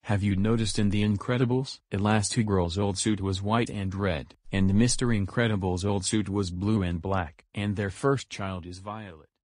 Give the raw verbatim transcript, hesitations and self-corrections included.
Have you noticed in The Incredibles? Elastigirl's old suit was white and red, and Mister Incredible's old suit was blue and black. And their first child is Violet.